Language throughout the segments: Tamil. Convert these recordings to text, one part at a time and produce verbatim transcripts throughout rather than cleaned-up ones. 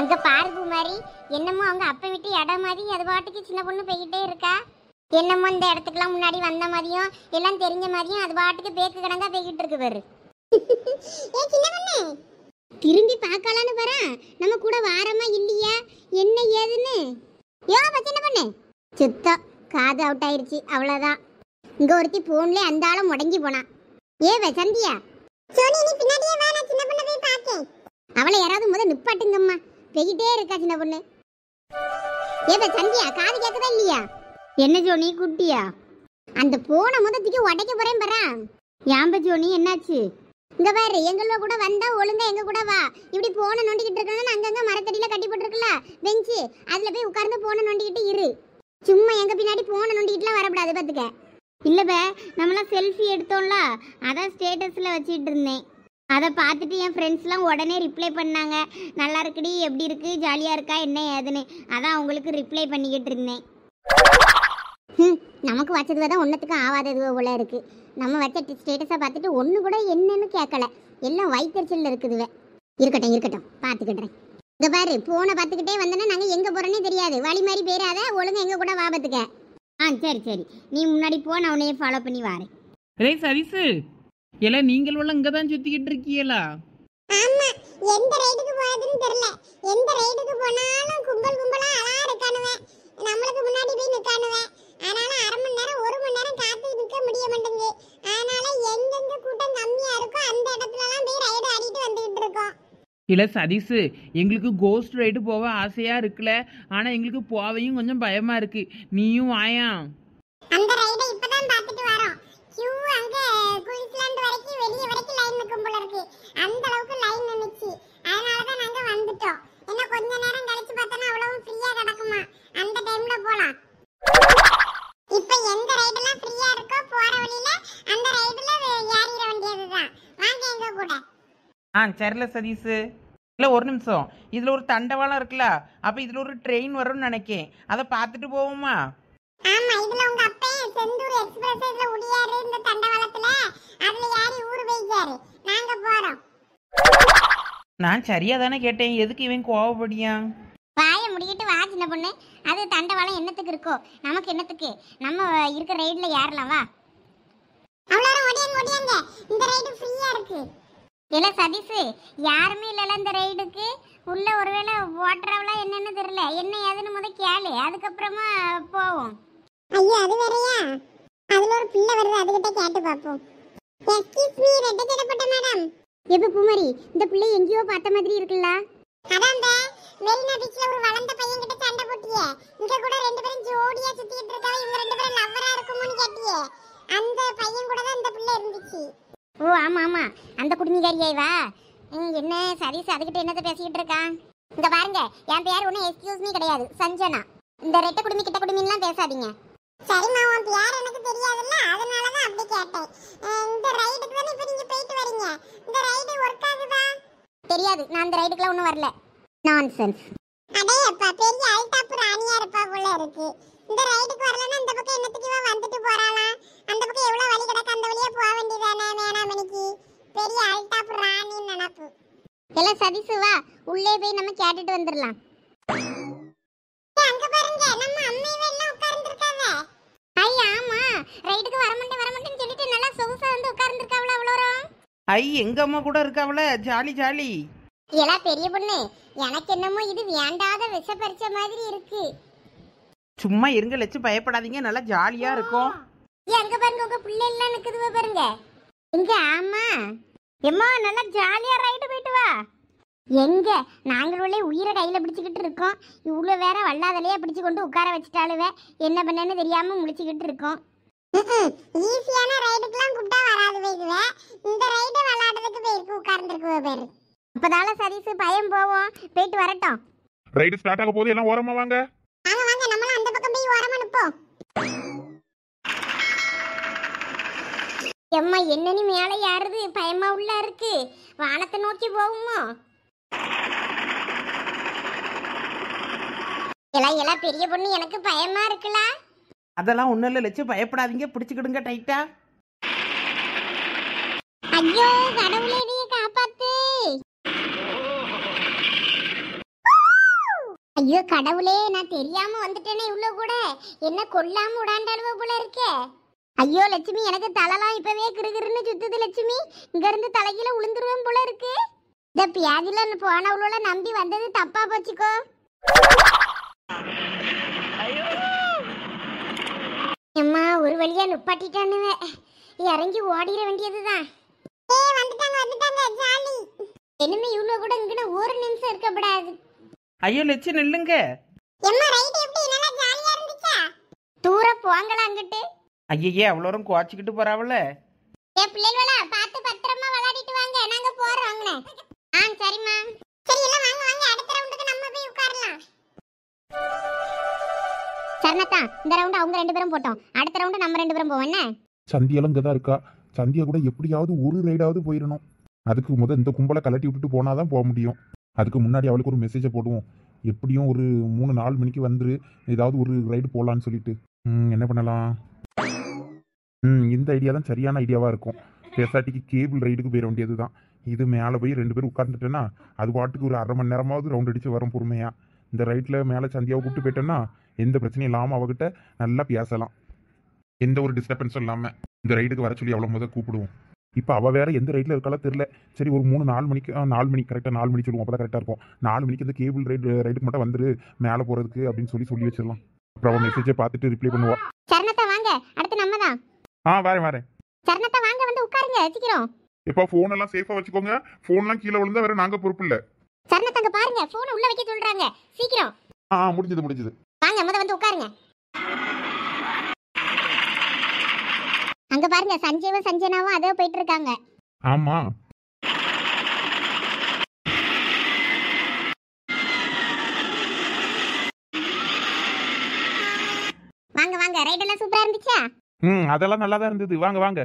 அங்க பாரு மாதிரி என்னமோ அவங்க அப்ப விட்டு இடம் மாதிரி அது பாட்டுக்கு சின்ன பொண்ணு போய்கிட்டே இருக்கா. என்னமோ இந்த இடத்துக்குலாம் முன்னாடி வந்த மாதிரியும் எல்லாம் தெரிஞ்ச மாதிரியும் அது பாட்டுக்கு பேக்கு கடங்கா போய்கிட்டு இருக்கு பாரு. திரும்பி பார்க்கலான்னு பாரு, நம்ம கூட வாரமா இல்லையா என்ன ஏதுன்னு. யோ சின்ன பொண்ணு சுத்தம் காது அவுட் ஆயிருச்சு, அவ்வளவுதான். இங்க ஒருத்தி போன்ல அந்த ஆளும் முடங்கி போனா. ஏ வசந்தியா அவளை யாராவது முத நிப்பாட்டுங்கம்மா, பெய்கிட்டே இருக்கா சின்ன பொண்ணு. ஏ சந்தியா காது கேட்கதா இல்லையா? என்ன ஜோனி குட்டியா அந்த போன முதத்துக்கு உடைக்க போறேன் பாரா. யாம்ப ஜோனி என்னாச்சு? இங்க பாரு எங்கள கூட வந்தா ஒழுங்கா எங்க கூட வா. இப்படி போன நோண்டிக்கிட்டு இருக்கணும்னு அங்கங்க மரத்தடியில கட்டி போட்டுருக்கல பெஞ்சு, அதுல போய் உட்கார்ந்து போன நோண்டிக்கிட்டு இரு. சும்மா எங்க பின்னாடி போன நோண்டிக்கிட்டுலாம் வரக்கூடாது பாத்துக்க. இல்ல பே நம்மளாம் செல்ஃபி எடுத்தோம்ல, அதான் ஸ்டேட்டஸ்ல வச்சிட்டு இருந்தேன். அதை பார்த்துட்டு என் ஃப்ரெண்ட்ஸ்லாம் உடனே ரிப்ளை பண்ணாங்க, நல்லா இருக்குடி எப்படி இருக்கு ஜாலியாக இருக்கா என்ன ஏதுன்னு. அதான் அவங்களுக்கு ரிப்ளை பண்ணிக்கிட்டு இருந்தேன். ம் நமக்கு வச்சதுவே தான் ஒன்றத்துக்கும் ஆகாததுவோ போல இருக்கு. நம்ம வச்ச ஸ்டேட்டஸை பார்த்துட்டு ஒன்று கூட என்னன்னு கேட்கல, எல்லாம் வயிற்றுச்சலில் இருக்குதுவே. இருக்கட்டும் இருக்கட்டும் பார்த்துக்கிட்டேன். இங்கே பாரு போனை பார்த்துக்கிட்டே வந்தேன்னா நாங்கள் எங்கே போகிறோன்னே தெரியாது, வழி மாதிரி போயிடாத, ஒழுங்கு எங்கள் கூட வாபத்துக்க. ஆ சரி சரி நீ முன்னாடி போ, நான் உன்னையே ஃபாலோ பண்ணி வரேன். ரே சரிசு ஏல நீங்கள் எல்லாம் இங்க தான் சுத்திக்கிட்டு இருக்கீங்களா? ஆமா எந்த ரைடுக்கு போறதுன்னு தெரியல. எந்த ரைடுக்கு போனாலும் கும்பல் கும்பலா அழகா இருக்கானுவே, நம்மளுக்கு முன்னாடி போய் நிக்கானுவே. அதனால அரை மணி நேரம் ஒரு மணி நேரம் காத்து நிக்க முடிய மாட்டேங்குது. அதனால எங்கெங்க கூட்டம் கம்மியா இருக்கோ அந்த இடத்துல எல்லாம் போய் ரைடு ஆடிட்டு வந்துகிட்டு இருக்கோம். இல்ல சதீஷ் எங்களுக்கு கோஸ்ட் ரைடு போக ஆசையா இருக்குல்ல, ஆனா எங்களுக்கு போவையும் கொஞ்சம் பயமா இருக்கு. நீயும் வாயா. அந்த ரைடை இப்பதான் பார்த்துட்டு வரோம். கியூ அங்க குயின்ஸ்லாந்து வரைக்கும் வெளிய வரைக்கும் லைன் நிக்கும் போல இருக்கு. அந்த அளவுக்கு லைன் நின்னுச்சு. அதனால தான் நாங்க வந்துட்டோம். என்ன கொஞ்ச நேரம் கழிச்சு பார்த்தனா அவ்வளவு ஃப்ரீயா கிடக்குமா, அந்த டைம்ல போலாம். இப்போ எந்த ரைடெல்லாம் ஃப்ரீயா இருக்கோ போற வழியில அந்த ரைடுல ஏறிட வேண்டியதுதான். வாங்க எங்க கூட. ஆ சரில சதீஷ். இல்லை ஒரு நிமிஷம், இதில் ஒரு தண்டவாளம் இருக்குல்ல, அப்போ இதில் ஒரு ட்ரெயின் வரும்னு நினைக்கேன், அதை பார்த்துட்டு போவோமா? ஆமா இதுல உங்க அப்பே செந்தூர் எக்ஸ்பிரஸ் இதுல உடியாரு இந்த தண்டவாளத்துல, அதுல யாரி ஊரு போய்க்காரு. நாங்க போறோம். நான் சரியா தானே கேட்டேன், எதுக்கு இவன் கோவப்படியா? வாய முடிக்கிட்டு வா சின்ன பொண்ணு. அது தண்டவாளம் என்னத்துக்கு இருக்கோ நமக்கு என்னத்துக்கு, நம்ம இருக்க ரைட்ல ஏறலாம் வா. அவ்வளோ ஓடியாங்க ஓடியாங்க, இந்த ரைடு ஃப்ரீயா இருக்கு. இல்ல சதீஷ் யாருமே இல்லல இந்த ரைடுக்கு உள்ள, ஒருவேளை ஓட்டுறவளா என்னன்னு தெரியல, என்ன ஏதுன்னு முத கேளு, அதுக்கப்புறமா போவோம். ஐயோ அது வேறயா, அதுல ஒரு பிள்ளை வருது, அதுகிட்ட கேட்டு பாப்போம். எக்ஸ்கியூஸ் மீ ரெட் ஜடப்பட்ட மேடம். எப்ப பூமரி இந்த பிள்ளை எங்கேயோ பார்த்த மாதிரி இருக்குல்ல? அதான்டா மெரினா பீச்ல ஒரு வளர்ந்த பையன் கிட்ட சண்டை போட்டியே, இங்க கூட ரெண்டு பேரும் ஜோடியா சுத்திட்டு இருக்காங்க, இவங்க ரெண்டு பேரும் லவ்வரா இருக்குமோன்னு கேட்டியே, அந்த பையன் கூட தான் இந்த பிள்ளை இருந்துச்சு. ஓ ஆமா ஆமா அந்த குடுமிகாரியாய்வா. என்ன சதீஷ் அதுகிட்ட என்னத்த பேசிக்கிட்டு இருக்கான்? இங்க பாருங்க என் பேர் ஒன்றும் எக்ஸ்கியூஸ் மீ கிடையாது, சஞ்சனா. இந்த ரெட்ட குடுமி கிட்ட குடுமின்லாம் பேசாதீங்க. சரிம்மா உன் பேர் எனக்கு தெரியாதுல்ல, அதனால தான் அப்படி கேட்டேன். இந்த ரைடுக்கு தானே இப்போ நீங்க போயிட்டு வரீங்க, இந்த ரைடு ஒர்க் ஆகுதா? தெரியாது, நான் இந்த ரைடுக்குலாம் ஒன்றும் வரல. நான்சென்ஸ். அடே அப்பா பெரிய அல்டாப்பு ராணியா இருப்பா போல இருக்கு. இந்த ரைடுக்கு வரலன்னா இந்த பக்கம் என்னத்துக்கு இவ வந்துட்டு போறாளாம்? அந்த பக்கம் எவ்வளவு வழி கிடக்கு, அந்த வழியா போக வேண்டியதானே வேணாமணிக்கு. பெரிய அல்டாப்பு ராணின்னு நினைப்பு. எல்லாம் சதீஷ் வா உள்ளே போய் நம்ம கேட்டுட்டு வந்துடலாம். அங்க பாருங்க நம்ம அம்மையவே எல்லாம் உட்கார்ந்துருக்காங்க. ஐ ஆமா ரைடுக்கு வர மாட்டேன் வர மாட்டேன்னு சொல்லிட்டு நல்லா சொகுசா வந்து உட்கார்ந்துருக்காவளா அவ்வளோரம். ஐ எங்க அம்மா கூட இருக்காவல, ஜாலி ஜாலி. எல்லாம் பெரிய பொண்ணு எனக்கு என்னமோ இது வேண்டாத விஷ பறிச்ச மாதிரி இருக்கு. சும்மா இருங்க லட்சு, பயப்படாதீங்க, நல்லா ஜாலியா இருக்கும். அங்க பாருங்க உங்க பிள்ளை எல்லாம் நிக்குதுவா பாருங்க. எங்க ஆமா எம்மா நல்லா ஜாலியா ரைடு போயிட்டு வா. எங்க நாங்களும் உயிரை கையில பிடிச்சிக்கிட்டு இருக்கோம், இவ்வளவு வேற வல்லாதலையா பிடிச்சு கொண்டு உட்கார வச்சுட்டாலுவே என்ன பண்ணேன்னு தெரியாம முடிச்சுக்கிட்டு இருக்கோம். ஈஸியான ரைடுக்குலாம் கூப்பிட்டா வராது வைக்குவே, இந்த ரைடு விளையாடுறதுக்கு போயிருக்கு உட்கார்ந்துருக்குவ பேரு. அப்பதால சதீஷ் பயம் போவோம், போயிட்டு வரட்டும். ரைடு ஸ்டார்ட் ஆக போகுது, எல்லாம் ஓரமா வாங்க. வாங்க வாங்க நம்மளும் அந்த பக்கம் போய் ஓரமா நிப்போம். எம்மா என்னன்னு மேலே யாருது பயமா உள்ள இருக்கு, வானத்தை நோக்கி போகுமோ? எல்லாம் எல்லாம் பெரிய பொண்ணு எனக்கு பயமா இருக்குல்ல. அதெல்லாம் ஒன்றும் இல்லை லட்சு, பயப்படாதீங்க, பிடிச்சிக்கிடுங்க டைட்டா. ஐயோ கடவுளே நீ காப்பாத்து. ஐயோ கடவுளே, நான் தெரியாம வந்துட்டேனே இவ்வளோ கூட. என்ன கொல்லாம விடாண்டழுவ போல இருக்கே. ஐயோ லட்சுமி, எனக்கு தலைலாம் இப்பவே கிருகிருன்னு சுத்துது லட்சுமி. இங்க இருந்து தலையில உளுந்துருவேன் போல இருக்கு. இந்த பியாதில போனவளோட நம்பி வந்தது தப்பா போச்சுக்கோ. அம்மா ஒரு வழியா நுப்பாட்டிட்டானுவே. இறங்கி ஓடிட வேண்டியதுதான். என்னமே இவ்வளோ கூட இங்கன ஒரு நிமிஷம் இருக்கப்படாது. ஐயோ லட்சு நில்லுங்க. தூர போங்களா அங்கிட்டு. ஐயே அவ்வளோரும் குவாச்சிக்கிட்டு போறாவல. ஏ பிள்ளைகளா, பார்த்து பத்திரமா விளையாடிட்டு வாங்க, நாங்க போறோம். ஆ சரிம்மா. சரி எல்லாம் வாங்க வாங்க, அடுத்த ரவுண்டுக்கு நம்ம போய் உட்காரலாம். சரணத்தா, இந்த ரவுண்ட் அவங்க ரெண்டு பேரும் போட்டோம், அடுத்த ரவுண்ட் நம்ம ரெண்டு பேரும் போவோம். என்ன சந்தியாலும் இங்கே தான் இருக்கா. சந்தியா கூட எப்படியாவது ஒரு ரைடாவது போயிடணும். அதுக்கு முதல் இந்த கும்பலை கலட்டி விட்டுட்டு போனாதான் போக முடியும். அதுக்கு முன்னாடி அவளுக்கு ஒரு மெசேஜை போடுவோம். எப்படியும் ஒரு மூணு நாலு மணிக்கு வந்துரு, ஏதாவது ஒரு ரைடு போகலான்னு சொல்லிட்டு. ம் என்ன பண்ணலாம்? ம் இந்த ஐடியா தான் சரியான ஐடியாவாக இருக்கும். பேசாட்டிக்கு கேபிள் ரைடுக்கு போயிட வேண்டியது தான். இது மேலே போய் ரெண்டு பேரும் உட்காந்துட்டேன்னா அது பாட்டுக்கு ஒரு அரை மணி நேரமாவது ரவுண்ட் அடித்து வரும் பொறுமையாக. இந்த ரைட்டில் மேலே சந்தியாவை கூப்பிட்டு போயிட்டேன்னா எந்த பிரச்சனையும் இல்லாமல் அவகிட்ட நல்லா பேசலாம், எந்த ஒரு டிஸ்டர்பன்ஸும் இல்லாமல். இந்த ரைடுக்கு வர சொல்லி அவ்வளோ முதல் கூப்பிடுவோம். இப்போ அவள் வேறு எந்த ரைட்டில் இருக்காலும் தெரில. சரி ஒரு மூணு நாலு மணிக்கு நாலு மணிக்கு கரெக்டாக நாலு மணி சொல்லுவோம், அப்போ தான் கரெக்டாக இருக்கும். நாலு மணிக்கு இந்த கேபிள் ரைடு ரைடுக்கு மட்டும் வந்துரு மேலே போகிறதுக்கு அப்படின்னு சொல்லி சொல்லி வச்சிடலாம். அப்புறம் அவன் மெசேஜை பார்த்துட்டு ரிப்ளை பண்ணுவாள். சரணத்தா வாங்க, அடுத்து நம்ம தான். ஆ வரேன் வரேன். சரணத்தா வாங்க, வந்து உட்காருங்க சீக்கிரம். இப்போ ஃபோன் எல்லாம் சேஃபாக வச்சுக்கோங்க. ஃபோன்லாம் கீழே விழுந்தா வேற நாங்கள் பொறுப்பு இல்லை. சரணத்தாங்க பாருங்க, ஃபோனை உள்ள வைக்க சொல்றாங்க, சீக்கிரம். ஆ முடிஞ்சது முடிஞ்சது. வாங்க முத வந்து உட்காருங்க. அங்க பாருங்க, சஞ்சயவும் சஞ்சனாவும் அதோ போயிட்டு இருக்காங்க. ஆமா வாங்க வாங்க, ரைட் எல்லாம் சூப்பரா இருந்துச்சா? ம் அதெல்லாம் நல்லா தான் இருந்தது. வாங்க வாங்க.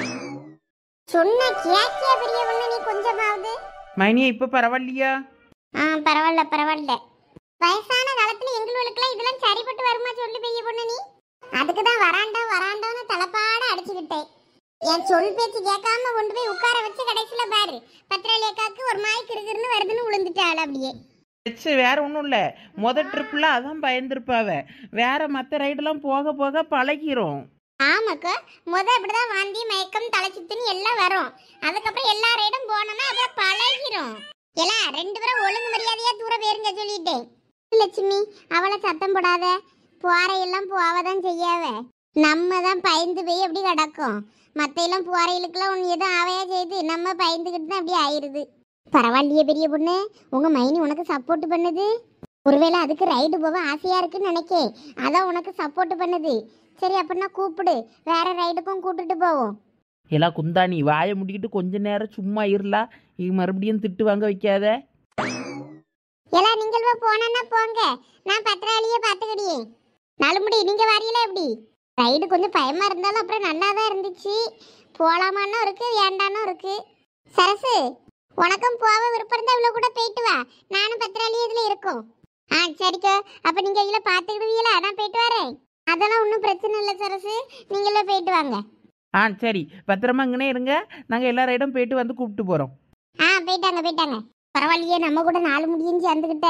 சொன்ன கேக்கியா பெரிய பொண்ணு, நீ கொஞ்சமாவது. மைனியா இப்போ பரவாயில்லையா? ஆ பரவாயில்ல பரவாயில்ல. வயசான காலத்துல எங்களுக்கெல்லாம் இதெல்லாம் சரிப்பட்டு வருமா சொல்லு பெரிய பொண்ணு நீ? அதுக்கு தான் வராண்டா வராண்டான்னு தலைப்பாட அடிச்சுக்கிட்டேன். என் சொல் பேச்சு கேட்காம கொண்டு போய் உட்கார வச்சு கடைசியில பாரு பத்திராளியக்காக்கு ஒரு மாய் கிருகிருன்னு வருதுன்னு விழுந்துட்டாள் அப்படியே. லட்சு வேற ஒன்றும் இல்லை, மொதல் ட்ரிப்பில் அதான் பயந்துருப்பாவ. வேற மற்ற ரைடெல்லாம் போக போக பழகிரும். ஆமாக்கா, முத அப்படிதான் வாந்தி மயக்கம் தலை சுத்துன்னு எல்லாம் வரும். அதுக்கப்புறம் எல்லா ரைடும் போனோம்னா அப்புறம் பழகிரும். எல்லாம் ரெண்டு பேரும் ஒழுங்கு மரியாதையா தூர போயிருங்க சொல்லிட்டேன். லட்சுமி அவளை சத்தம் போடாத, போறையெல்லாம் போவதான் செய்யாவ. நம்ம தான் பயந்து போய் அப்படி கிடக்கும். மற்ற எல்லாம் போறையிலுக்கெல்லாம் ஒன்று எதுவும் ஆவையா செய்து நம்ம பயந்துக்கிட்டு தான் அப்படி ஆயிடுது. பரவாயில்லையே பெரிய பொண்ணு, உங்க மைனி உனக்கு சப்போர்ட் பண்ணுது. ஒருவேளை அதுக்கு ரைடு போக ஆசையா இருக்குன்னு நினைக்கேன், அதான் உனக்கு சப்போர்ட் பண்ணுது. சரி அப்படின்னா கூப்பிடு, வேற ரைடுக்கும் கூட்டிட்டு போவோம். எல்லாம் குந்தாணி வாயை முடிக்கிட்டு கொஞ்ச நேரம் சும்மா இருலாம். இது மறுபடியும் திட்டு வாங்க வைக்காத. எல்லாம் நீங்கள் போனா போங்க, நான் பத்திராளியே பார்த்துக்கிடியே. நலுமுடி நீங்க வரீங்களா எப்படி? ரைடு கொஞ்சம் பயமா இருந்தாலும் அப்புறம் நல்லா தான் இருந்துச்சு. போலாமான்னு இருக்கு, வேண்டானும் இருக்கு. சரசு உனக்கும் போக விருப்பம் இருந்தா இவ்வளோ கூட போயிட்டு வா, நானும் பத்திராளியே இதுல இருக்கோம். ஆ சரிக்கா, அப்ப நீங்க இதில் பார்த்துக்கிடுவீங்களா? நான் போயிட்டு வரேன். அதெல்லாம் ஒன்றும் பிரச்சனை இல்லை சரசு, நீங்களே போயிட்டு வாங்க. ஆ சரி, பத்திரமா இங்கனே இருங்க, நாங்கள் எல்லா ரைடும் போயிட்டு வந்து கூப்பிட்டு போகிறோம். ஆ போயிட்டாங்க போயிட்டாங்க. பரவாயில்லையே, நம்ம கூட நாலு முடிஞ்சு வந்துக்கிட்ட.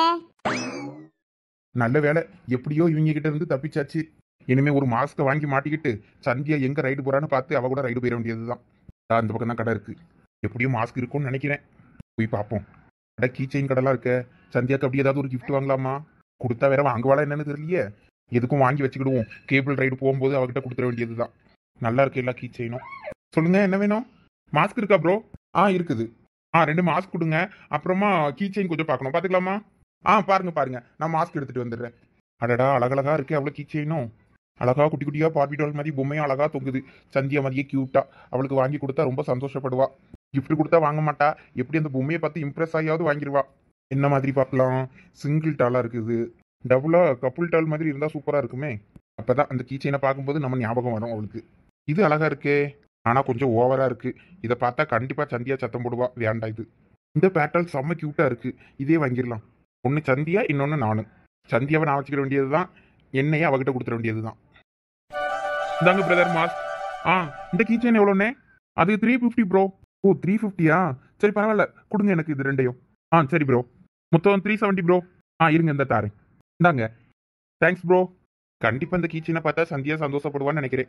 நல்ல வேலை, எப்படியோ இவங்க கிட்ட இருந்து தப்பிச்சாச்சு. இனிமே ஒரு மாஸ்க்கை வாங்கி மாட்டிக்கிட்டு சந்தியா எங்க ரைடு போறான்னு பார்த்து அவ கூட ரைடு போயிட வேண்டியதுதான். அந்த பக்கம் தான் கடை இருக்கு, எப்படியும் மாஸ்க் இருக்கும்னு நினைக்கிறேன். போய் பார்ப்போம். கடை கீ செயின் கடைலாம் இருக்க. சந்தியாக்கு அப்படி ஏதாவது ஒரு கிஃப்ட் வாங்கலாமா? கொடுத்தா வேற வாங்குவாளா என்னன்னு தெரியலையே. எதுக்கும் வாங்கி வச்சுக்கிடுவோம், கேபிள் ரைடு போகும்போது அவகிட்ட கொடுத்துட வேண்டியதுதான். நல்லா இருக்கு எல்லா கீ செயினும். சொல்லுங்க என்ன வேணும்? மாஸ்க் இருக்கா ப்ரோ? ஆ இருக்குது. ஆ ரெண்டு மாஸ்க் கொடுங்க, அப்புறமா கீ செயின் கொஞ்சம் பார்க்கணும், பார்த்துக்கலாமா? ஆ பாருங்க பாருங்க, நான் மாஸ்க் எடுத்துட்டு வந்துடுறேன். அடடா அழகழகா இருக்கு அவ்வளோ கீ செயினும். அழகா குட்டி குட்டியா பார்பி டால் மாதிரி பொம்மையும் அழகா தொங்குது. சந்தியா மாதிரியே கியூட்டா. அவளுக்கு வாங்கி கொடுத்தா ரொம்ப சந்தோஷப்படுவா. கிஃப்ட் கொடுத்தா வாங்க மாட்டா, எப்படி அந்த பொம்மையை பார்த்து இம்ப்ரெஸ் ஆகியாவது வாங்கிடுவா. என்ன மாதிரி பார்க்கலாம்? சிங்கிள் டாலா இருக்குது, டபுளா கப்புள் டால் மாதிரி இருந்தா சூப்பரா இருக்குமே. அப்பதான் அந்த கீ செயினை பார்க்கும்போது நம்ம ஞாபகம் வரும் அவளுக்கு. இது அழகா இருக்கே, ஆனா கொஞ்சம் ஓவரா இருக்கு. இதை பார்த்தா கண்டிப்பா சந்தியா சத்தம் போடுவா, வேண்டாம் இது. இந்த பேட்டல் செம்ம கியூட்டா இருக்கு, இதே வாங்கிடலாம். ஒன்னு சந்தியா, இன்னொன்னு நானு. சந்தியாவை நான் வச்சுக்கிற வேண்டியதுதான், என்னையே அவகிட்ட கொடுத்துட வேண்டியதுதான். இந்தாங்க பிரதர் மாஸ்க். ஆ இந்த கீ செயின் எவ்வளோண்ணே? அது த்ரீ ஃபிஃப்டி ப்ரோ. ஓ த்ரீ ஃபிஃப்டியா? சரி பரவாயில்ல, கொடுங்க எனக்கு இது ரெண்டையும். ஆ சரி ப்ரோ, மொத்தம் த்ரீ செவன்ட்டி ப்ரோ. ஆ இருங்க இந்த தாரேன். இந்தாங்க. Thanks bro. கண்டிப்பா இந்த கீச்சனை பார்த்தா சந்தியா சந்தோஷப்படுவான்னு நினைக்கிறேன்.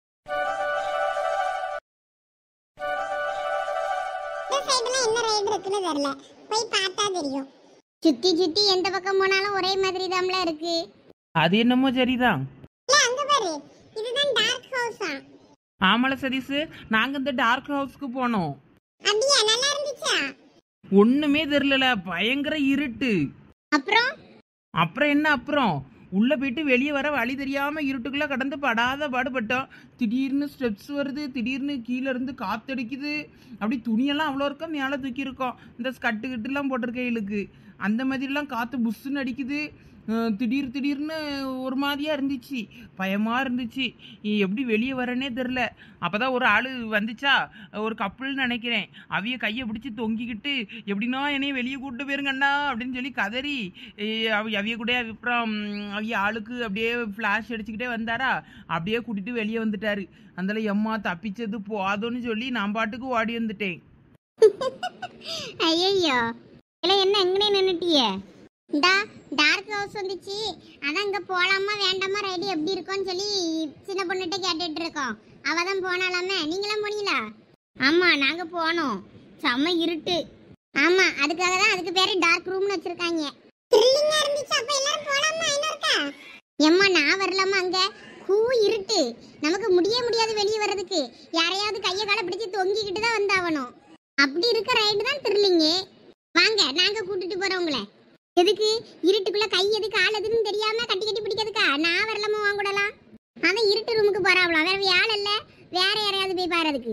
சுத்தி சுத்தி எந்த பக்கம் போனாலும் ஒரே மாதிரி தான்ல இருக்கு. அது என்னமோ சரிதான். அங்க பாரு, இதுதான் டார்க் ஹவுஸா? ஆமால சதீஷ், நாங்க இந்த டார்க் ஹவுஸ்க்கு போனோம். அப்படியே நல்லா இருந்துச்சா? ஒண்ணுமே தெரியல, பயங்கர இருட்டு. அப்புறம் அப்புறம் என்ன அப்புறம் உள்ள போயிட்டு வெளியே வர வழி தெரியாம இருட்டுக்குள்ள கடந்து படாத பாடுபட்டோம். திடீர்னு ஸ்டெப்ஸ் வருது, திடீர்னு கீழே இருந்து காத்தடிக்குது. அப்படி துணியெல்லாம் அவ்வளோ இருக்கா மேலே தூக்கி இருக்கோம். இந்த ஸ்கட்டு கிட்டுலாம் போட்டிருக்க இழுக்கு அந்த மாதிரிலாம் காற்று புஷ்ஷுன்னு அடிக்குது. திடீர் திடீர்னு ஒரு மாதிரியா இருந்துச்சு, பயமா இருந்துச்சு. எப்படி வெளியே வரேன்னே தெரில. அப்போதான் ஒரு ஆள் வந்துச்சா, ஒரு கப்புள்னு நினைக்கிறேன். அவிய கையை பிடிச்சி தொங்கிக்கிட்டு எப்படின்னா என்னைய வெளியே கூப்பிட்டு போயிருங்கண்ணா அப்படின்னு சொல்லி கதறி அவ அவிய கூட அப்புறம் அவிய ஆளுக்கு அப்படியே ஃப்ளாஷ் அடிச்சுக்கிட்டே வந்தாரா, அப்படியே கூட்டிட்டு வெளியே வந்துட்டாரு. அதில் எம்மா தப்பிச்சது போதும்னு சொல்லி நான் பாட்டுக்கு ஓடி வந்துட்டேன். ஐயோ என்ன எங்கனே நின்னுட்டிய? இந்தா டார்க் ஹவுஸ் வந்துச்சு, அதான் இங்க போலாமா வேண்டாமா ரைடு எப்படி இருக்கும்னு சொல்லி சின்ன பொண்ணுகிட்ட கேட்டுட்டு இருக்கோம். அவ தான் போனாலாமே. நீங்களாம் போனீங்களா? ஆமா நாங்க போனோம். செம்ம இருட்டு. ஆமா அதுக்காக தான் அதுக்கு பேரு டார்க் ரூம்னு வச்சிருக்காங்க. த்ரில்லிங்கா இருந்துச்சு. அப்ப எல்லாரும் போலாமா? இன்னொருக்கா எம்மா நான் வரலாமா? அங்க கூ இருட்டு, நமக்கு முடிய முடியாது வெளியே வர்றதுக்கு. யாரையாவது கையை காலை பிடிச்சி தொங்கிக்கிட்டு தான் வந்தாவணும். அப்படி இருக்க ரைடு தான் த்ரில்லிங்கு. வாங்க நாங்க கூட்டிட்டு போறோம் உங்களை. எதுக்கு? இருட்டுக்குள்ள கை எது கால் எதுன்னு தெரியாம கட்டி கட்டி பிடிக்கிறதுக்கா? நான் வரலாமா வாங்கூடலாம்? அதான் இருட்டு ரூமுக்கு போறாவலாம், வேற யாழ் இல்ல. வேற யாரையாவது போய் பாருறதுக்கு.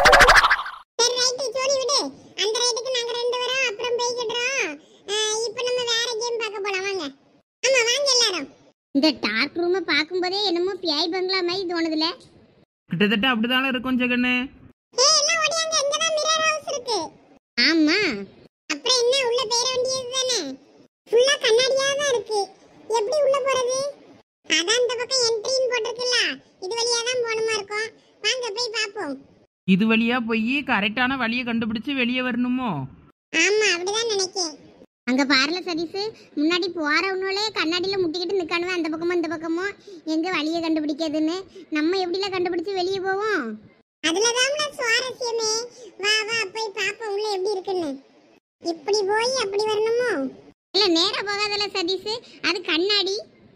சரி ரைட் சொல்லி விடு. அந்த ரைட்டுக்கு நாங்க ரெண்டு வரோம், அப்புறம் போய்க்கிடுறோம். இப்போ நம்ம வேற கேம் பார்க்க போலாம் வாங்க. ஆமா வாங்க எல்லாரும். இந்த டார்க் ரூமை பார்க்கும்போதே என்னமோ பியாய் பங்களா மாதிரி தோணுதுல. கிட்டத்தட்ட அப்படிதானே இருக்கும் ஜெகன்னு. ஏய் எல்லாம் ஓடியாங்க, இங்க தான் மிரர் ஹவுஸ் இருக்கு. ஆமா அப்புறம் என்ன உள்ள பேர வேண்டியது தானே. ஃபுல்லா கண்ணாடியா தான் இருக்கு. எப்படி உள்ள போறது? அதான் இந்த பக்கம் என்ட்ரின்னு போட்டிருக்குல்ல, இது வழியா தான் போணுமா இருக்கும். வாங்க போய் பாப்போம். இது வழியா போய் கரெக்டான வழியை கண்டுபிடிச்சு வெளியே வரணுமோ? ஆமா அப்படிதான் நினைக்கேன். அங்க பாருல சதீஷ், முன்னாடி போறவனோலே கண்ணாடியில முட்டிக்கிட்டு நிக்கணுமே, அந்த பக்கமும் இந்த பக்கமும் எங்க வழியை கண்டுபிடிக்கிறதுன்னு. நம்ம எப்படில கண்டுபிடிச்சு வெளியே போவோம்? அதுலதான் சுவாரஸ்யமே. வா வா போய் பாப்போம் உள்ள எப்படி இருக்குன்னு. இப்படி போய் அப்படி வரணுமோ? இல்ல நேரா போகாதல சதீஷ், அது கண்ணாடி.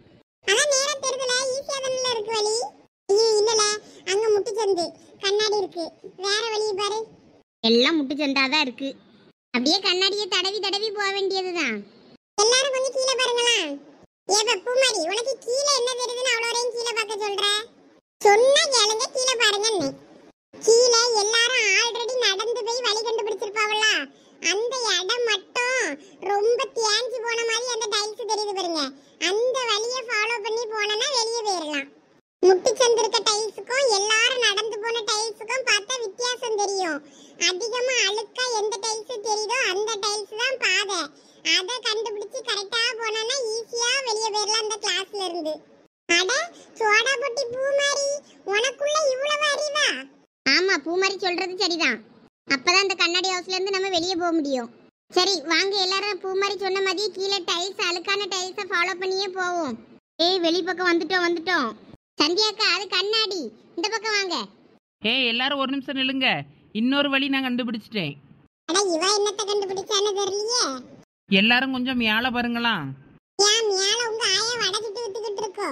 அதான் நேரா தெரியுதுல, ஈஸியா தானல இருக்கு வழி. ஐயோ இல்லல, அங்க முட்டு சந்து கண்ணாடி இருக்கு. வேற வழி பாரு. எல்லாம் முட்டு சந்தா தான் இருக்கு. அப்படியே கண்ணாடியை தடவி தடவி போக வேண்டியதுதான். எல்லாரும் கொஞ்சம் கீழே பாருங்களா. ஏப்பா பூமாரி, உனக்கு கீழே என்ன தெரியுதுன்னு அவ்வளோ வரையும் கீழே பார்க்க சொல்ற? சொன்னா கேளுங்க, கீழே பாருங்கன்னு. கீழே எல்லாரும் ஆல்ரெடி நடந்து போய் வழி கண்டுபிடிச்சிருப்பாவல, அந்த இடம் மட்டும் ரொம்ப தேஞ்சு போன மாதிரி அந்த டைல்ஸ் தெரியுது பாருங்க. அந்த வழியை ஃபாலோ பண்ணி போனனா வெளியே போயிடலாம். முட்டு சந்து இருக்க டைல்ஸுக்கும் எல்லாரும் நடந்து போன டைல்ஸுக்கும் பார்த்தா வித்தியாசம் தெரியும். அதிகமா அழுக்கா எந்த டைல்ஸ் தெரியுதோ அந்த டைல்ஸ் தான் பாதை. அதை கண்டுபிடிச்சு கரெக்டா போனனா ஈஸியா வெளியே போயிடலாம் அந்த கிளாஸ்ல இருந்து. அட சோடா பொட்டி பூமாரி, உனக்குள்ள இவ்வளவு அறிவா? ஆமா பூமாரி சொல்றது சரிதான். அப்பதான் இந்த கண்ணாடி ஹவுஸ்ல இருந்து நம்ம வெளியே போக முடியும். சரி வாங்க எல்லாரும் பூமாரி சொன்ன மாதிரி கீழே டைல்ஸ் அழுக்கான டைல்ஸை ஃபாலோ பண்ணியே போவோம். ஏய் வெளி பக்கம் வந்துட்டோம் வந்துட்டோம். சந்தியாக்கா அது கண்ணாடி, இந்த பக்கம் வாங்க. ஏய் எல்லாரும் ஒரு நிமிஷம் நில்லுங்க, இன்னொரு வழி நான் கண்டுபிடிச்சிட்டேன். அட இவ என்னத்த கண்டுபிடிச்சானே தெரியலையே. எல்லாரும் கொஞ்சம் மேலே பாருங்களா. ஏன் மேல உங்க ஆயா வடை சுட்டு வித்துக்கிட்டு இருக்கோ?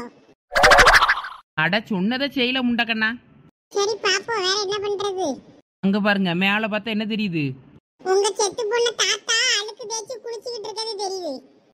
அட சொன்னதை செய்யல முண்டக்கண்ணா. சரி பாப்போம் வேற என்ன பண்றது. அங்க பாருங்க, மேலே பார்த்தா என்ன தெரியுது? உங்க செத்து போன தாத்தா அழுக்கு தேய்ச்சி குளிச்சிட்டு இருக்கது தெரியுது.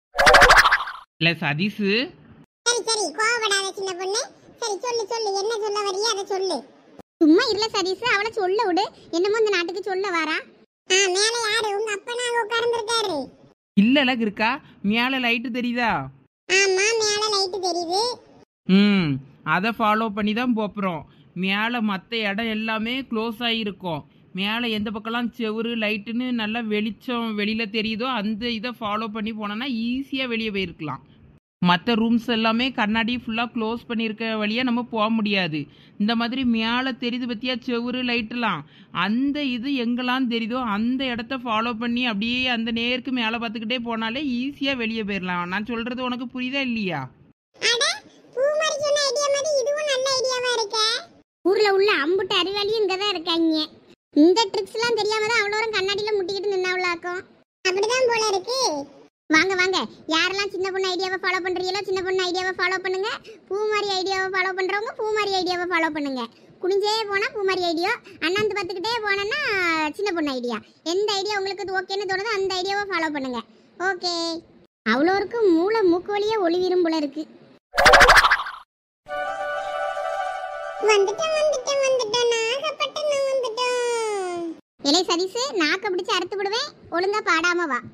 இல்ல சதீஷ். சரி சரி கோவப்படாத சின்ன பொண்ணு. சரி சொல்லு சொல்லு, என்ன சொல்ல வரியா அதை சொல்லு. சும்மா இல்ல சதீஷ், அவளை சொல்ல விடு. என்னமோ இந்த நாட்டுக்கு சொல்ல வாரா. ஆ மேல யாரு? உங்க அப்பா அங்க உட்கார்ந்திருக்காரு. இல்லல இருக்கா, மேலே லைட்டு தெரியுதா? ஆமா மேல லைட் தெரியுது. ம் அதை ஃபாலோ பண்ணி தான் போகிறோம். மேலே மற்ற இடம் எல்லாமே க்ளோஸ் ஆகிருக்கும். மேலே எந்த பக்கம்லாம் செவுரு லைட்டுன்னு நல்லா வெளிச்சம் வெளியில் தெரியுதோ அந்த இதை ஃபாலோ பண்ணி போனோன்னா ஈஸியாக வெளியே போயிருக்கலாம். மற்ற ரூம்ஸ் எல்லாமே கண்ணாடி ஃபுல்லாக க்ளோஸ் பண்ணியிருக்க வழியாக நம்ம போக முடியாது. இந்த மாதிரி மேலே தெரியுது பற்றியா செவுரு லைட்டெல்லாம், அந்த இது எங்கெல்லாம் தெரியுதோ அந்த இடத்த ஃபாலோ பண்ணி அப்படியே அந்த நேருக்கு மேலே பார்த்துக்கிட்டே போனாலே ஈஸியாக வெளியே போயிடலாம். நான் சொல்கிறது உனக்கு புரியுதா இல்லையா? ஊர்ல உள்ள அம்புட்டு அறிவாளியும் இங்க தான் இருக்காங்க. இந்த ட்ரிக்ஸ் எல்லாம் தெரியாம தான் அவ்வளோ கண்ணாடியில முட்டிக்கிட்டு நின்னாவளாக்கும். அப்படிதான் போல இருக்கு. வாங்க வாங்க, யாரெல்லாம் சின்ன பொண்ணு ஐடியாவை ஃபாலோ பண்றீங்களோ சின்ன பொண்ணு ஐடியாவை ஃபாலோ பண்ணுங்க. பூமாரி ஐடியாவை ஃபாலோ பண்றவங்க பூமாரி ஐடியாவை ஃபாலோ பண்ணுங்க. குனிஞ்சே போனா பூமாரி ஐடியா, அண்ணாந்து பார்த்துக்கிட்டே போனோன்னா சின்ன பொண்ணு ஐடியா. எந்த ஐடியா உங்களுக்கு ஓகேன்னு தோணுதோ அந்த ஐடியாவை ஃபாலோ பண்ணுங்க. ஓகே. அவ்வளோ இருக்கு மூளை மூக்கு வழியே ஒளிவிரும் போல இருக்கு. வந்துட்டேன் வந்துட்டேன் வந்துட்டேன் நாகப்பட்டினம் வந்துட்டோம். இலை சதீசு, நாக்க பிடிச்சு அறுத்து விடுவேன், ஒழுங்கா பாடாம வா.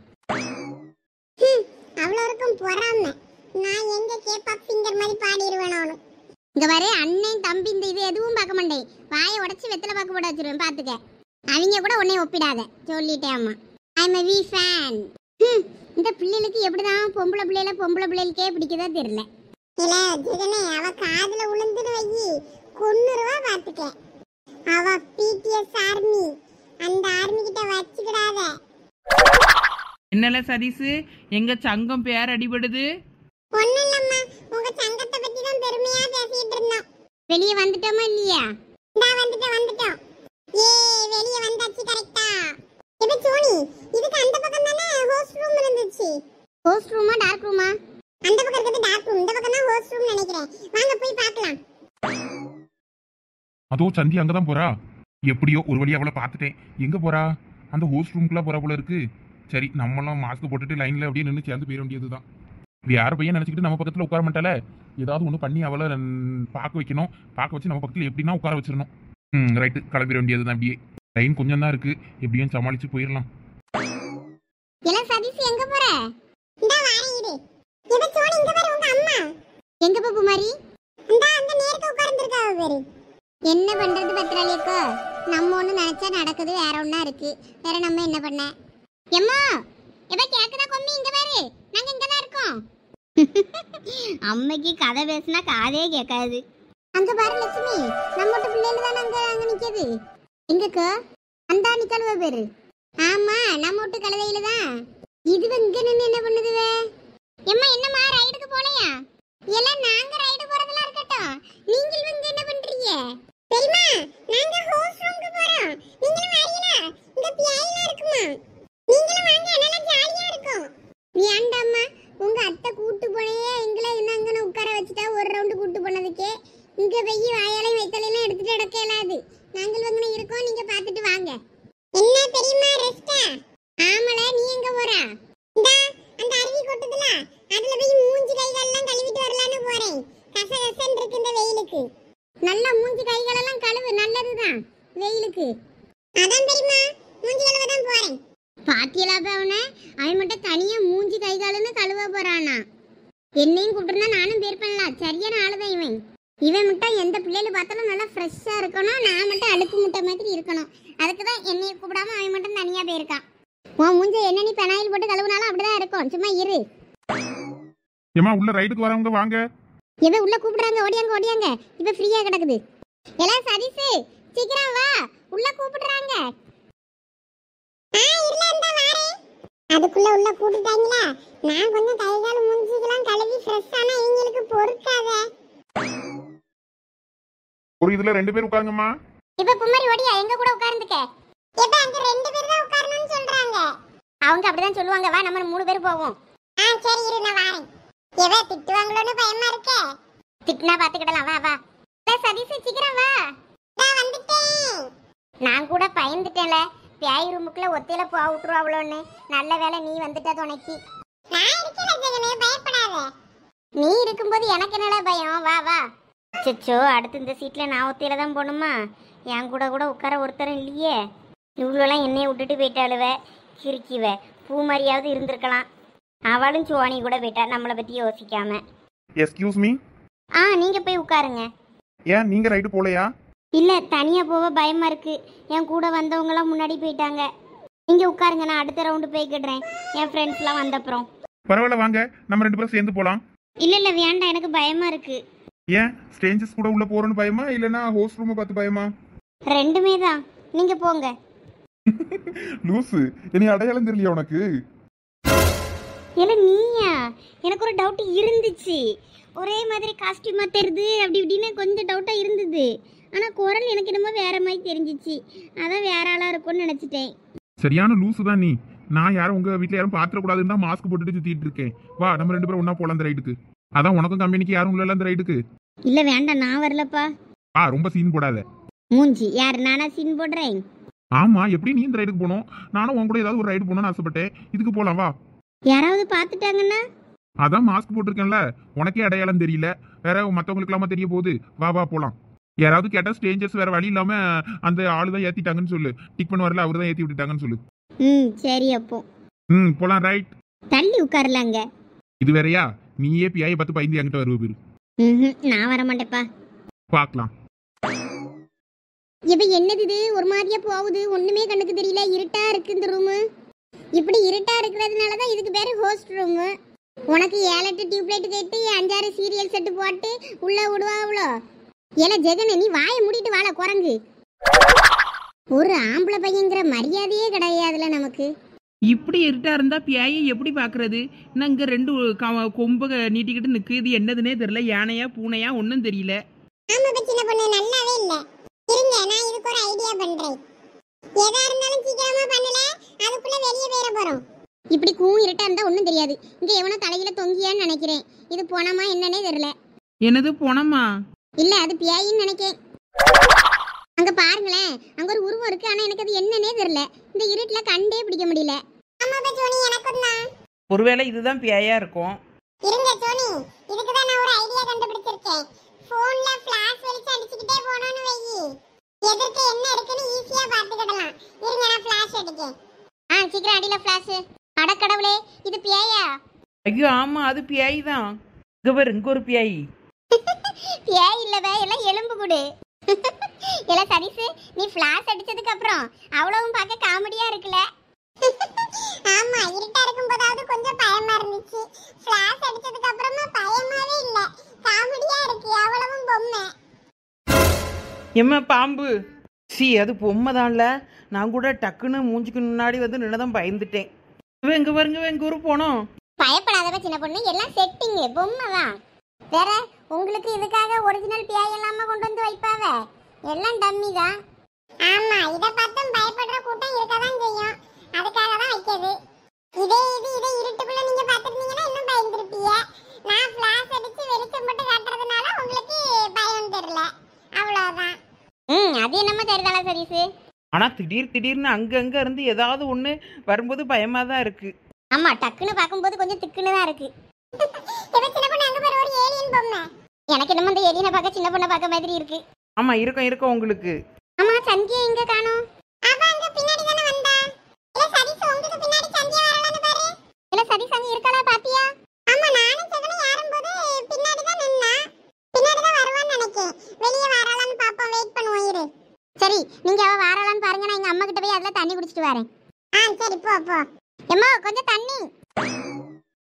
அவ்வளோ இருக்கும் பொறாம. நான் எங்க கேபாப் சிங்கர் மாதிரி பாடிடுவேன். அவனும் இங்க வர அண்ணன் தம்பி இந்த இது எதுவும் பார்க்க மாட்டேன். வாயை உடச்சி வெத்தலை பார்க்க போட வச்சிருவேன் பாத்துக்க. அவங்க கூட உன்னை ஒப்பிடாத சொல்லிட்டேன் அம்மா. I am a V fan. இந்த பிள்ளைகளுக்கு எப்படிதான் பொம்பளை பிள்ளைல பொம்பளை பிள்ளைகளுக்கே பிடிக்குதா தெரியல. இல்ல ஜெகனே, அவ காதுல உளுந்துன்னு வை, கொன்னுருவா பாத்துக்க. அவ பிடிஎஸ் ஆர்மி, அந்த ஆர்மி கிட்ட வச்சுக்கிடாத. என்னல சதீசு, எங்க சங்கம் பேர் அடிபடுது? ஒண்ணும் இல்லம்மா, உங்க சங்கத்தை பத்தி தான் பெருமையா பேசிட்டு இருந்தோம். வெளிய வந்துட்டோமா இல்லையா? டா வந்துட்டோம் வந்துட்டோம். ஏ வெளிய வந்தாச்சு கரெக்ட்டா. இப்ப சோனி, இதுக்கு அந்த பக்கம் தானே ஹோஸ்ட் ரூம் இருந்துச்சு. ஹோஸ்ட் ரூமா டார்க் ரூமா? அந்த பக்கம் இருக்குது டார்க் ரூம், இந்த பக்கம் தான் ஹோஸ்ட் ரூம் நினைக்கிறேன். வாங்க போய் பார்க்கலாம். அதோ சந்தி அங்கதான் போறா. எப்படியோ ஒரு வழியா அவளை பார்த்துட்டேன். எங்க போறா? அந்த ஹோஸ்ட் ரூம்குள்ள போறா போல இருக்கு. சரி, நம்மளும் மாஸ்க் போட்டுட்டு லைன்ல அப்படியே நின்று சேர்ந்து போயிட வேண்டியதுதான். வேற பையன் நினைச்சிக்கிட்டு நம்ம பக்கத்துல உட்கார மாட்டால, ஏதாவது ஒண்ணு பண்ணி அவளை பார்க்க வைக்கணும். பார்க்க வச்சு நம்ம பக்கத்துல எப்படின்னா உட்கார வச்சிடணும். ம் ரைட்டு, கிளம்பிட வேண்டியதுதான். அப்படியே லைன் கொஞ்சம் தான் இருக்கு, எப்படியும் சமாளிச்சு போயிடலாம். எல்லாம் சதீஷ் எங்க போற? இந்த வாரேன் இரு. இவ சோனி இங்க பாரு, உங்க அம்மா எங்க போ குமாரி? இந்த அந்த நேரத்துல உட்கார்ந்திருக்காவ பாரு. என்ன பண்றது பத்ராலியக்கோ, நம்ம ஒண்ணு நினைச்சா நடக்குது, வேற ஒண்ணா இருக்கு. வேற நம்ம என்ன பண்ண? எம்மா எப்ப கேக்குதா கொம்மி? இங்க பாரு, நாங்க இங்க தான் இருக்கோம். அம்மைக்கு கதை பேசினா காதே கேட்காது. அங்க பாரு லட்சுமி, நம்ம வீட்டு பிள்ளைல தான் அங்க அங்க நிக்குது. எங்கக்கோ? அந்த நிக்கல்வ பேரு. ஆமா, நம்ம வீட்டு கலவையில தான். இது இங்க நின்னு என்ன பண்ணுதுவே? எம்மா என்னம்மா ரைடுக்கு போலையா? எல்லாம் நாங்க ரைடு போறதெல்லாம் இருக்கட்டும், நீங்க இங்க என்ன பண்றீங்க? தெரியுமா, நாங்க ஹோஸ்ட் ரூமுக்கு போறோம். நீங்களும் வரீங்களா? இங்க பியாயில இருக்குமா, நீங்களும் வாங்க, நல்லா ஜாலியா இருக்கும். ஏண்டாம்மா, உங்க அத்தை கூட்டு போனே எங்களை என்ன அங்கன உட்கார வச்சுட்டா ஒரு ரவுண்டு கூட்டு போனதுக்கே. இங்க போய் வாயாலையும் வைத்தலையும் எடுத்துட்டு நடக்க இயலாது. நாங்கள் வந்து இருக்கோம், நீங்க பாத்துட்டு வாங்க. என்ன தெரியுமா ரெஸ்டா? ஆமல, நீ எங்க போற? இந்த அந்த அருவி கொட்டுதுல, அதுல போய் மூஞ்சி கைகளெல்லாம் கழுவிட்டு வரலான்னு போறேன். கசகசன்னு இருக்கு இந்த வெயிலுக்கு. நல்லா மூஞ்சி கைகளெல்லாம் கழுவு, நல்லதுதான் வெயிலுக்கு. அதான் தெரியுமா, மூஞ்சி கழுவ தான் போறேன். பாத்தியலா அவனை, அவன் மட்டும் தனியா மூஞ்சி கைகாலன்னு கழுவ போறானா? என்னையும் கூப்பிட்டுருந்தா நானும் பேர் பண்ணலாம். சரியான ஆளுதான் இவன். இவன் மட்டும் எந்த பிள்ளைல பார்த்தாலும் நல்லா ஃப்ரெஷ்ஷா இருக்கணும், நான் மட்டும் அழுக்கு முட்டை மாதிரி இருக்கணும். அதுக்குதான் என்னைய கூப்பிடாம அவன் மட்டும் தனியா போயிருக்கான். உன் மூஞ்ச என்ன நீ பெனாயில் போட்டு கழுவுனாலும் அப்படிதான் இருக்கும், சும்மா இரு. ஏமா உள்ள ரைடுக்கு வரவங்க வாங்க. இவன் உள்ள கூப்பிடுறாங்க, ஓடியாங்க ஓடியாங்க. இப்ப ஃப்ரீயா கிடக்குது. எல்லாம் சதீஷ் சீக்கிரம் வா, உள்ள கூப்பிடுறாங்க. அதுக்குள்ள உள்ள கூட்டிட்டாங்களா? நான் கொஞ்சம் கை கால் மூஞ்சிக்கலாம் கழுவி ஃப்ரெஷ் ஆனா இவங்களுக்கு பொறுக்காத. ஒரு இதுல ரெண்டு பேர் உட்காருங்கம்மா. இப்ப குமாரி ஓடியா, எங்க கூட உட்கார்ந்துக்க. இப்ப அங்க ரெண்டு பேர் தான் உட்காரணும்னு சொல்றாங்க. அவங்க அப்படிதான் சொல்லுவாங்க. வா, நம்ம மூணு பேர் போவோம். ஆ சரி, இரு நான் வரேன். எவ திட்டுவாங்களோன்னு பயமா இருக்கே. திட்டுனா பாத்துக்கிடலாம், வா வா. சதீஷ் சீக்கிரம் வா. நான் வந்துட்டேன். நான் கூட பயந்துட்டேன்ல, பியாய் ரூமுக்குள்ள ஒத்தையில போ விட்டுருவாங்களோன்னு. நல்ல வேலை நீ வந்துட்ட துணைக்கு. நான் இருக்கல ஜெகனே, பயப்படாத. நீ இருக்கும்போது எனக்கு என்னல பயம், வா வா. சச்சோ, அடுத்து இந்த சீட்ல நான் ஒத்தையில தான் போகணுமா? என் கூட கூட உட்கார ஒருத்தரும் இல்லையே. இவ்வளோலாம் என்னைய விட்டுட்டு போயிட்டாளுவ, கிறுக்கிவ. பூ மாதிரியாவது இருந்திருக்கலாம். அவளும் சுவானி கூட போயிட்டா, நம்மளை பத்தி யோசிக்காம. Excuse me. ஆ, நீங்க போய் உட்காருங்க. ஏன் நீங்க ரைடு போலையா? இல்ல, தனியா போக பயமா இருக்கு. என் கூட வந்தவங்க எல்லாம் முன்னாடி போயிட்டாங்க. நீங்க உட்காருங்க, நான் அடுத்த ரவுண்டு போய்க்கிடுறேன். என் ஃப்ரெண்ட்ஸ் எல்லாம் வந்தப்புறம். பரவாயில்ல, வாங்க நம்ம ரெண்டு பேரும் சேர்ந்து போலாம். இல்ல இல்ல வேண்டாம், எனக்கு பயமா இருக்கு. ஏன் ஸ்ட்ரேஞ்சர்ஸ் கூட உள்ள போறேன்னு பயமா இல்லைன்னா ஹோஸ்ட் ரூமை பார்த்து பயமா? ரெண்டுமே தான், நீங்க போங்க. லூசு, இனி அடையாளம் தெரியலையா உனக்கு? இல்ல நீயா? எனக்கு ஒரு டவுட் இருந்துச்சு. ஒரே மாதிரி காஸ்டியூமா தெரியுது அப்படி இப்படின்னு கொஞ்சம் டவுட்டா இருந்தது. ஆனா குரல் எனக்கு என்னமோ வேற மாதிரி தெரிஞ்சிச்சு. அதான் வேற ஆளா இருக்கும்னு நினைச்சிட்டேன். சரியான லூசு தான் நீ. நான் யாரும் உங்க வீட்டுல யாரும் பாத்திரக்கூடாதுன்னு தான் மாஸ்க் போட்டுட்டு சுத்திட்டு இருக்கேன். வா நம்ம ரெண்டு பேரும் ஒன்னா போலாம் அந்த ரைடுக்கு. அதான் உனக்கும் கம்பெனிக்கு யாரும் இல்ல அந்த ரைடுக்கு. இல்ல வேண்டாம், நான் வரலப்பா. ஆ ரொம்ப சீன் போடாத. மூஞ்சி யார், நானா சீன் போடுறேன்? ஆமா, எப்படி நீ இந்த ரைடுக்கு போனோம்? நானும் உன் கூட ஏதாவது ஒரு ரைடு போகணும்னு ஆசைப்பட்டேன். இதுக்கு போலாம் வா. யாராவது பாத்துட்டாங்கன்னா? அதான் மாஸ்க் போட்டிருக்கேன்ல, உனக்கே அடையாளம் தெரியல, வேற மத்தவங்களுக்கு இல்லாம தெரிய போகுது. வா வா போலாம். யாராவது கேட்டா ஸ்ட்ரேஞ்சர்ஸ் வேற வழி இல்லாம அந்த ஆளு தான் ஏத்திட்டாங்கன்னு சொல்லு. டிக் பண்ண வரல, அவரு தான் ஏத்தி விட்டுட்டாங்கன்னு சொல்லு. ம் சரி, அப்போ ம் போலாம். ரைட், தள்ளி உட்காரலாங்க. இது வேறயா? நீயே பிஐ பத்து பயந்து என்கிட்ட வருவ பேரு. ம் நான் வர மாட்டேப்பா. பாக்கலாம். இப்ப என்னது இது ஒரு மாதிரியா போகுது? ஒண்ணுமே கண்ணுக்கு தெரியல, இருட்டா இருக்கு இந்த ரூமு. இப்படி இருட்டா இருக்கிறதுனால தான் இதுக்கு பேரு ஹோஸ்ட் ரூமு. உனக்கு ஏழு எட்டு டியூப்லைட் கேட்டு அஞ்சாறு சீரியல் செட்டு போட்டு உள்ள விடுவா அவ்வளோ. ஏல ஜெகன, நீ வாயை மூடிட்டு வாழ குரங்கு. ஒரு ஆம்பளை பையங்கிற மரியாதையே கிடையாதுல நமக்கு. இப்படி இருட்டா இருந்தா பியாயை எப்படி பாக்குறது? நான் இங்க ரெண்டு க- கொம்பு நீட்டிக்கிட்டு நிக்கு. இது என்னதுன்னே தெரியல. யானையா பூனையா ஒன்னும் தெரியல. ஆமா சின்ன பொண்ணு, நல்லாவே இல்ல. இருங்க, நான் இதுக்கு ஒரு ஐடியா பண்றேன். எதா இருந்தாலும் சீக்கிரமா பண்ணல, அதுக்குள்ள வெளிய போற போறோம். இப்படி கூ இருட்டா இருந்தா ஒண்ணும் தெரியாது. இங்க எவனோ தலையில தொங்கியான்னு நினைக்கிறேன். இது போனமா என்னன்னே தெரியல. என்னது போனமா? இல்ல அது பியாயின்னு நினைக்கேன். அங்க பாருங்களேன், அங்க ஒரு உருவம் இருக்கு. ஆனா எனக்கு அது என்னன்னே தெரியல. இந்த இருட்டுல கண்டே பிடிக்க முடியல. ஆமா சோனி, எனக்கும் தான். ஒருவேளை இதுதான் பியாயா இருக்கும். இருங்க சோனி, இதுக்கு தான் நான் ஒரு ஐடியா கண்டுபிடிச்சிருக்கேன். போன்ல ஃபிளாஷ் வெளிச்சம் அடிச்சிட்டே போறோம்னு வெயி, எதிர்க்க என்ன இருக்குன்னு ஈஸியா பாத்துக்கிடலாம். இருங்க, நான் ஃபிளாஷ் அடிக்கேன். ஆ சீக்கிரம் அடியில ஃபிளாஷ். அடக்கடவுளே, இது பியாயா? ஐயோ ஆமா, அது பியாய் தான். இங்க பாரு, இங்க ஒரு பியாய். பியாய் இல்லவே, எல்லாம் எலும்பு கூடு. இல்ல சதீஷ், நீ ஃபிளாஷ் அடிச்சதுக்கு அப்புறம் அவ்வளவும் பார்க்க காமெடியா இருக்குல. ஆமா, இருட்டா இருக்கும் போதாவது கொஞ்சம் பயமா இருந்துச்சு. ஃபிளாஷ் அடிச்சதுக்கு அப்புறமா பயமாவே இல்ல, காமெடியா இருக்கு. அவ்வளவும் பொம்மை. எம்மா பாம்பு. சி அது பொம்மை தான்ல. நான் கூட டக்குன்னு மூஞ்சிக்கு முன்னாடி வந்து நின்னதான் பயந்துட்டேன். இவ எங்க பாருங்க, எங்க ஊரு போனோம். பயப்படாதவ சின்ன பொண்ணு, எல்லாம் செட்டிங், பொம்மை தான். வேற உங்களுக்கு இதுக்காக ஒரிஜினல் பியாய் இல்லாம கொண்டு வந்து வைப்பாவ, எல்லாம் டம்மி தான். ஆமா, இத பார்த்தும் பயப்படுற கூட்டம் இருக்கதான் செய்யும். அதுக்காக தான் வைக்கிறது. இதே இது இதே இருட்டுக்குள்ள நீங்க பாத்துட்டீங்கன்னா இன்னும் பயந்துருப்பீங்க. நான் ஃபிளாஷ் அடிச்சு வெளிச்சம் போட்டு காட்டுறதுனால உங்களுக்கு பயம் தெரியல, அவ்வளவுதான். ம் அது என்னமோ தெரியுதால சதீஷ். ஆனா திடீர் திடீர்னு அங்கங்க இருந்து ஏதாவது ஒண்ணு வரும்போது பயமா தான் இருக்கு. ஆமா, டக்குன்னு பாக்கும்போது கொஞ்சம் திக்குன்னு தான் இருக்கு. இவ சின்ன பொண்ணு அங்க பாரு, ஒரு ஏலியன் பொம்மை. எனக்கு என்னமோ இந்த ஏலியனை பார்க்க சின்ன பொண்ணை பார்க்க மாதிரி இருக்கு. ஆமா இருக்கும் இருக்கும் உங்களுக்கு. ஆமா, சந்தியா எங்க காணோம்? அவ அங்க பின்னாடி தான வந்தா. இல்ல சதீஷ், உங்களுக்கு பின்னாடி சந்தியா வரலன்னு பாரு. இல்ல சதீஷ், அங்க இருக்கலா பாத்தியா? ஆமா, நானும் செகனும் ஏறும்போது பின்னாடி தான் நின்னா. பின்னாடி தான் வருவான்னு நினைக்கேன். வெளிய வரலான்னு பாப்போம், வெயிட் பண்ணுவோம் இரு. சரி, நீங்க அவ வரலான்னு பாருங்க. நான் எங்க அம்மா கிட்ட போய் அதுல தண்ணி குடிச்சிட்டு வரேன். ஆ சரி, போ போ. எம்மா கொஞ்சம் தண்ணி.